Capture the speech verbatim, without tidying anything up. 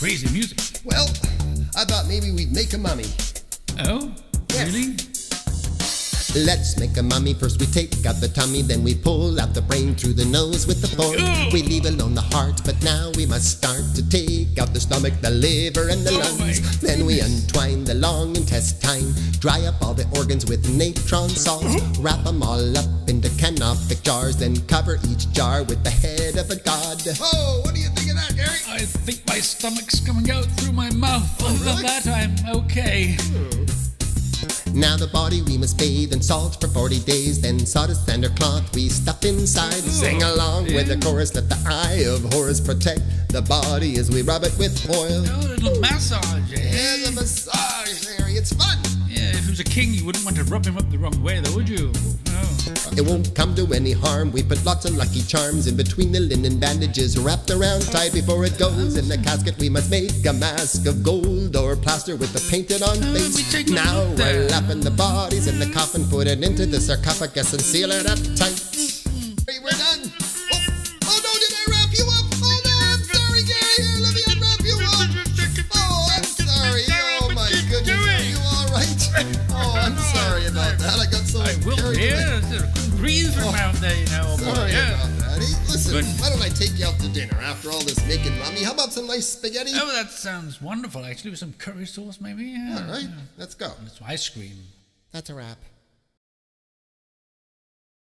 crazy music. Well, I thought maybe we'd make a mummy. Oh? Yes. Really? Let's make a mummy. First we take out the tummy, then we pull out the brain through the nose with the fork. Ugh. We leave alone the heart, but now we must start to take out the stomach, the liver, and the Oh lungs. my Then we untwine the long intestine, dry up all the organs with natron salts, wrap them all up into canopic jars, then cover each jar with the head of a god. Oh, what do you think of that, Gary? I think my stomach's coming out through my mouth. Oh, Other really? than that, I'm okay. Now the body we must bathe in salt for forty days, then sawdust and our cloth we stuff inside. Sing along with the chorus, let the eye of Horus protect the body as we rub it with oil. Oh, a little massage, eh? Yeah, the massage, Harry, it's fun. Yeah, if he was a king, you wouldn't want to rub him up the wrong way, though, would you? No. It won't come to any harm. We put lots of lucky charms in between the linen bandages, wrapped around tight before it goes. In the casket we must make a mask of gold or plaster with the painted on Oh, we face. take a Now look there. we're lapping the bodies in the coffin, put it into the sarcophagus and seal it up tight. Hey, we're done. Oh, oh no, did I wrap you up? Oh no, I'm sorry, Gary. Here, let me unwrap you up. Oh, I'm sorry. Oh my goodness, are you all right? Oh, I'm sorry about that. I got so I will, carried away. yeah. I couldn't breathe from out there, you know. boy, Sorry yeah. about that. Hey, listen, But- why don't I take you out to dinner after all this making mummy? How about some nice spaghetti? Oh, that sounds wonderful, actually, with some curry sauce, maybe. Yeah. All right, let's go. Some ice cream. That's a wrap.